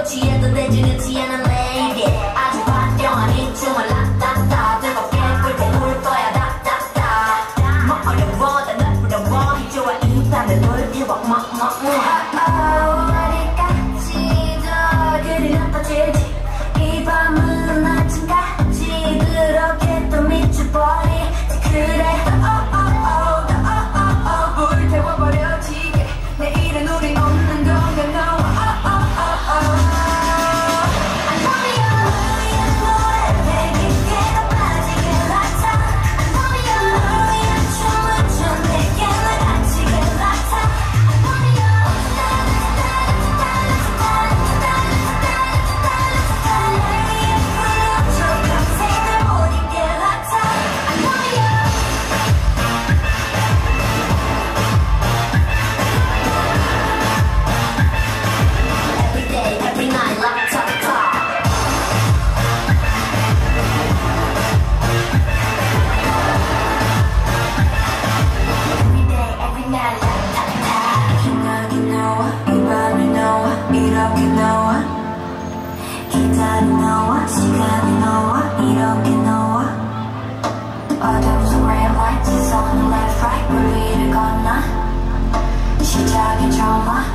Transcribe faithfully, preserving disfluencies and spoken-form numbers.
취해도 되지 늦지 않은 lady 아주 화려한 이 춤을 라따따 뜨겁게 불고 울 거야 다다다 뭐 어려워 다 널 부러워 좋아 이 밤을 불태워 뭐뭐뭐 어디까지도 그리 나빠질지 이 밤은 아침까지 그렇게 또 미쳐버리지 그래 불태워버려지게 내일은 우린 없는 건가 너와 이렇게 너와 기다린 너와 시간이 너와 이렇게 너와 어둠 속 red light 지선은 left right 물 위를 건너 시작이 처음아